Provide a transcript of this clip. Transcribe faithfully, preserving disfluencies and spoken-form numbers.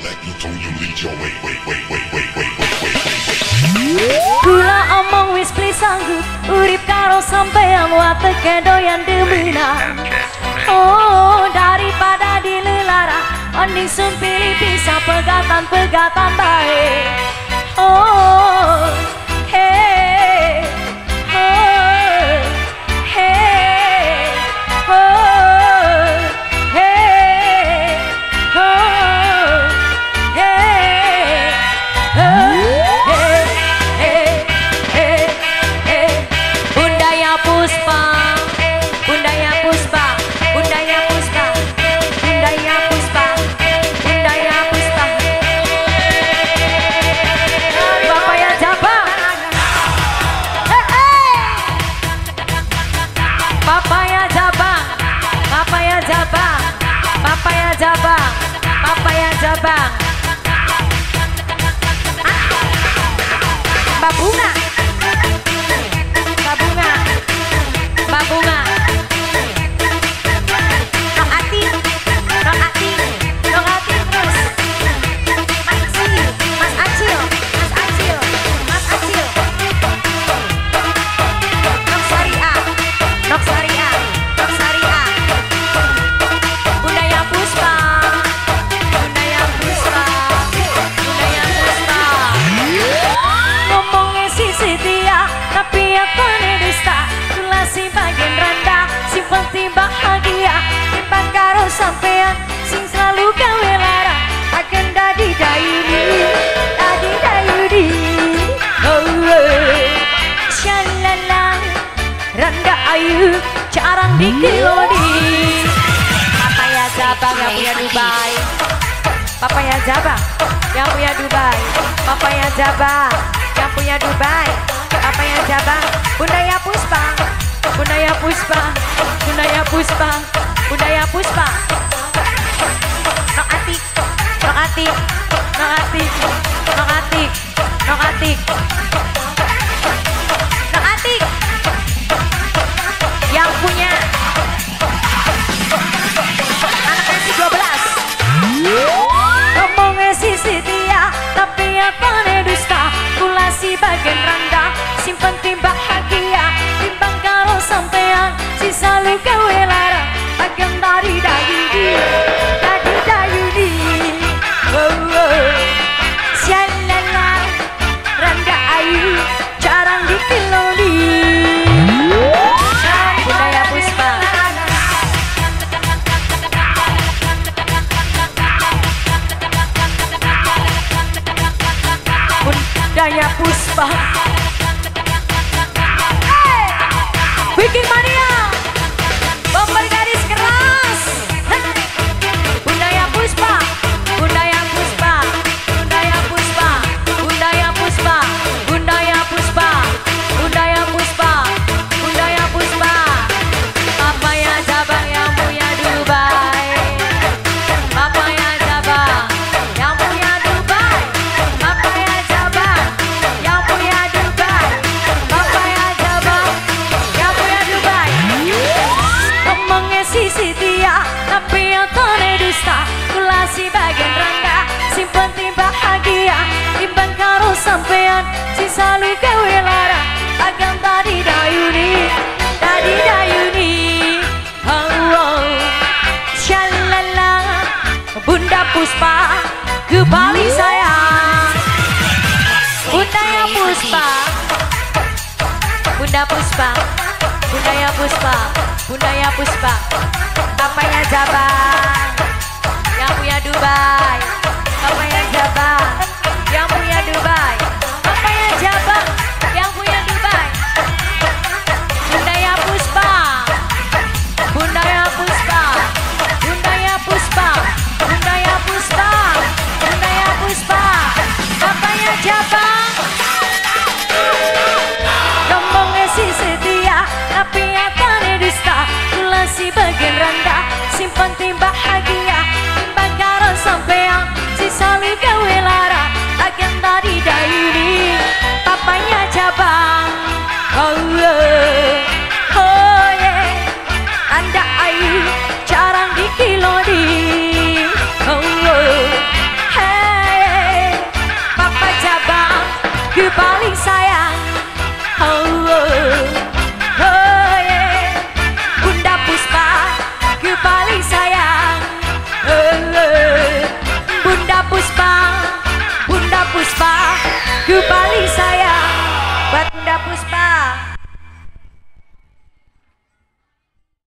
Kula omong wis beli sanggup urip karo sampean wate kedoyan demenan. Oh, daripada dilelara mending sun pilih bisa pegatan-pegatan baik. Oh, hey, oh, hey, oh, hey, oh, hey, oh, Bundaya Puspa, Bundaya Puspa, Bundaya Puspa, Bundaya Puspa, Bundaya Puspa. Bapak ya Jabang, Bapak ya Jabang, Bapak ya Jabang, Bapak ya Jabang, Bapak ya Jabang. Mbak Bunga, Mbak Bunga, Mbak Bunga. Nok Ati, Nok Ati, Nok Ati terus. Mas Acil, Mas Acil, Mas Acil, Mas Acil. Nok Syariah, Nok Syariah, Nok Syariah. Bundaya Puspa, Bundaya Puspa, Bundaya Puspa. Ngomongnya si setia, tapi apa nih dusta? Kula si bagian rendah, simpan timbang bahagia, timbang karo sampean, sing selalu gawe lara, akan dadi dayudi, dadi dayudi. Oh, oh. Shalala, rendah ayu, jarang dikelodi. Papa ya Jabang yang punya Dubai, Papa ya Jabang yang punya Dubai, Papa ya Jabang yang punya Dubai, Papa ya Jabang. Bundaya Puspa, Bundaya Puspa, Bundaya Puspa, Bundaya Puspa. Nok Ati, Nok Ati, Nok Ati, Nok Ati, Nok Ati, Nok Ati. Yang punya anaknya si dua belas. Ngomongnya si setia, tapi apa nih dusta? Kula si bagian rendah, simpen timbang bahagia, timbang karo sampean, si selalu gawe lara, akan dari dayudi, dari dayudi. Oh, oh. Shalala, rendah ayu, jarang dikelodi. Bundaya Puspa, Bundaya Puspa. Hey! Bikin mania, bumper garis keras. Hey! Bundaya Puspa, Bundaya Puspa, Bundaya Puspa, Bundaya Puspa, Bundaya Puspa, Bundaya Puspa, Bundaya Puspa. Papa ya Jabang yang punya Dubai, Papa ya Jabang yang punya Dubai, Papa ya Jabang yang punya Dubai, Papa ya Jabang yang punya Dubai. Ngomongnya si setia, tapi yang tone dusta. Kula si bagian rendah, simpen timbang bahagia, timbang karo sampean, si selalu gawe lara, akan tadi dayuni, tadi dayuni. Oh, oh. Shalala, Bunda Puspa, ke Bali sayang. Bundaya Puspa, Bunda Puspa, Bundaya Puspa, Bundaya Puspa. Papanya Jabang yang punya Dubai, Papanya Jabang yang punya Dubai, Papanya Jabang yang punya Dubai. Bundaya Puspa, Bundaya Puspa, Bundaya Puspa, Bundaya Puspa, Bundaya Puspa. Papanya Jabang. Ngomongnya si setia, tapi apa nih dusta? Kula si bagian rendah, simpan timbang bahagia. sayang. Oh, oh, oh yeah. Bunda Puspa ku paling sayang. Oh, oh. Bunda Puspa, Bunda Puspa ku paling